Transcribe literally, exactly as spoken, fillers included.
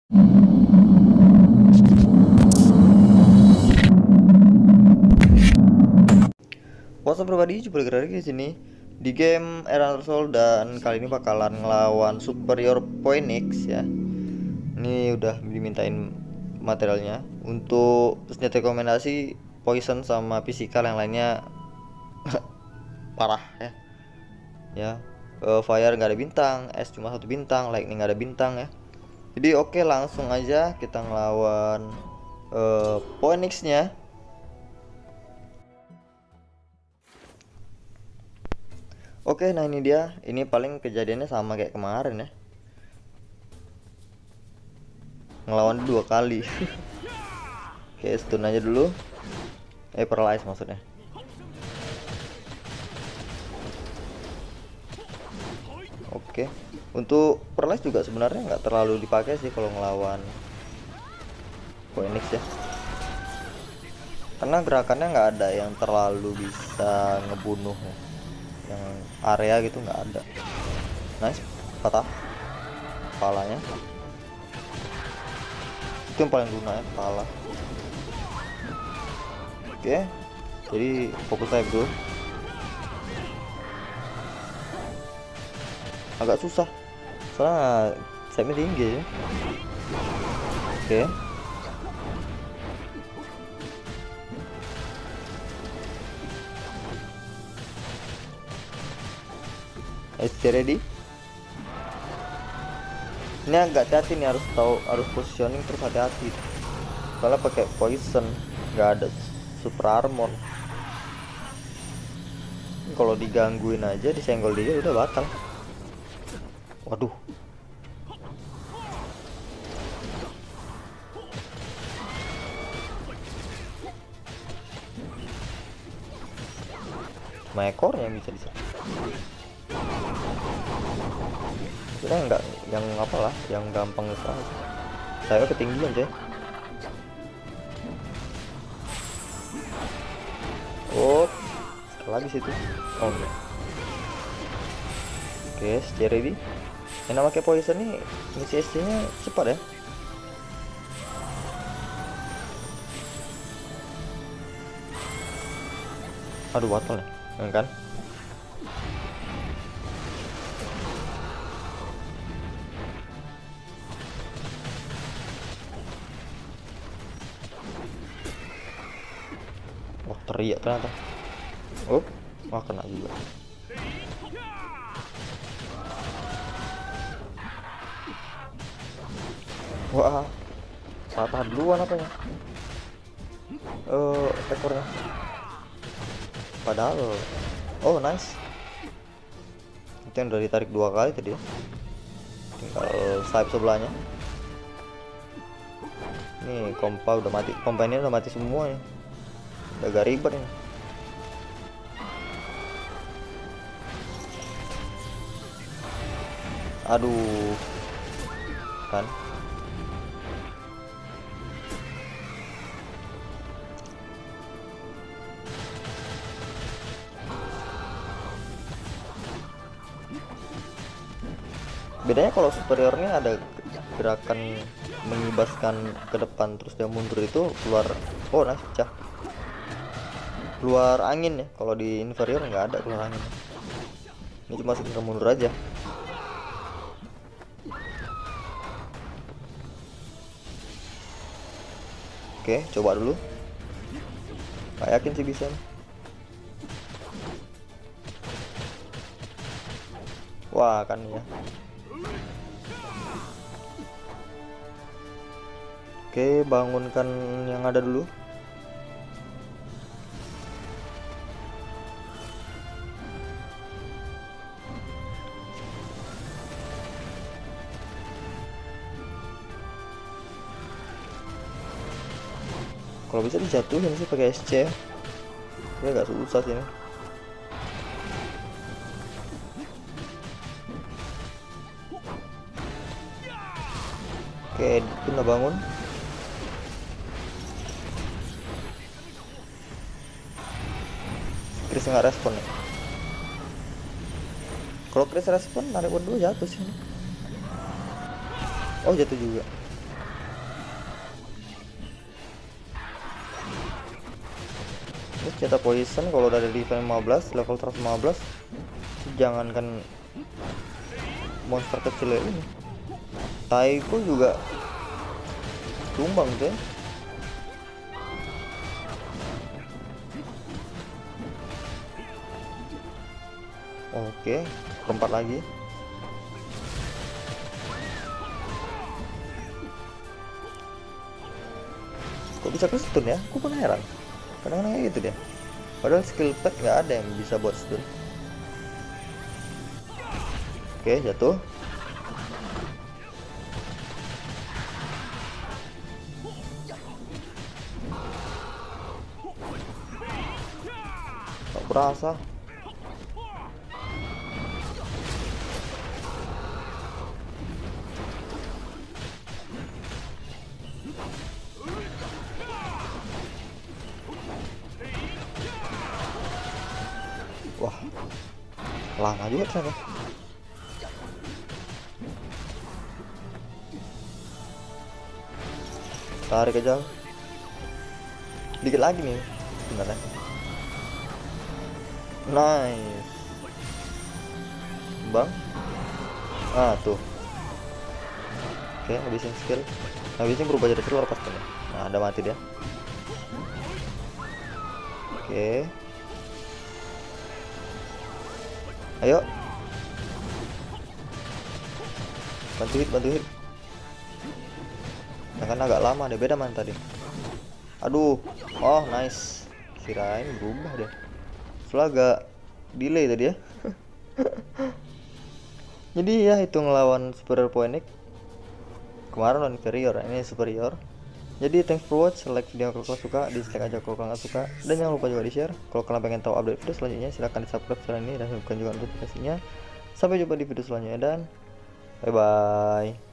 What's up everybody, jumpa lagi di sini di game Error Soul, dan kali ini bakalan ngelawan Superior Phoenix ya. Ini udah dimintain materialnya untuk senjata rekomendasi poison sama physical, yang lainnya parah ya. Ya, uh, fire nggak ada bintang, es cuma satu bintang, lightning nggak ada bintang ya. Jadi oke, langsung aja kita ngelawan uh, Phoenix-nya. Oke, nah ini dia. Ini paling kejadiannya sama kayak kemarin ya. Ngelawan dua kali. Oke, stun aja dulu. Eh, paralyze maksudnya. Oke. Untuk paralyze juga sebenarnya nggak terlalu dipakai sih kalau ngelawan Phoenix ya. Karena gerakannya nggak ada yang terlalu bisa ngebunuh ya. Yang area gitu nggak ada. Nice, patah kepalanya. Itu yang paling guna ya, kepala. Oke, jadi fokus saya dulu. Agak susah soalnya save-nya tinggi ya. Oke, S C ready. Ini agak hati-hati nih, harus tahu, harus positioning terus hati-hati. Soalnya pakai poison, nggak ada super armor. Kalau digangguin aja, disenggol dia udah batal. Waduh. Cuma ekornya yang bisa diserang. Kita enggak yang apalah, yang gampang diserang. Saya ketinggian coy. Oh, sekali lagi situ. Oh enggak. Oke, stay ready. Yang nama pakai poison nih, misi S C nya cepat ya. Aduh, batal ya, kan? Wah, teriak ternyata. Oh, wah kena juga. Wah, patah duluan apanya? Eh, uh, ekornya. Padahal, oh nice. Itu yang udah ditarik dua kali tadi ya. Tinggal sayap sebelahnya. Nih kompa udah mati, kompa ini udah mati semua ya. Udah agak ribet ini. Aduh, kan? Bedanya kalau superiornya ada gerakan mengibaskan ke depan terus dia mundur, itu keluar, oh nice, pecah, keluar angin ya. Kalau di inferior nggak ada keluar angin, ini cuma sekedar mundur aja. Oke, coba dulu, nggak yakin sih bisa. Wah kan ya. Oke, bangunkan yang ada dulu. Kalau bisa dijatuhin sih pakai S C. Ya agak susah sih ini. Oke, kita bangun. Chris nggak respon ya. Kalau Chris respon, narik dulu jatuh sih. Oh, jatuh juga. Terus cetak poison kalau dari level lima belas, level seratus lima belas, jangankan monster kecil ini, Taiko juga tumbang tuh ya. Oke, keempat lagi. Kok bisa ke stun ya? Aku pun heran. Kadang-kadang kayak gitu dia. Padahal skill pad nggak ada yang bisa buat stun. Oke, jatuh. Tak berasa. Wah, lama juga ternyata. Tarik aja. Dikit lagi nih sebenarnya. Nice. Bang. Ah, tuh. Oke, habisin skill. Habisin berubah jadi keluar pas kena. Nah, ada mati dia. Oke. Ayo. Bantu hit, bantu hit. Nah, kan agak lama deh, beda man tadi. Aduh. Oh, nice. Kirain berubah deh. Soalnya agak delay tadi ya. Jadi ya itu ngelawan superior Phoenix. Kemarin lawan inferior, ini superior. Jadi thanks for watch, like video kalau kalian suka, dislike aja kalau kalian nggak suka, dan jangan lupa juga di share. Kalau kalian pengen tahu update video selanjutnya, silahkan di subscribe channel ini dan bukan juga notifikasinya. Sampai jumpa di video selanjutnya dan bye bye.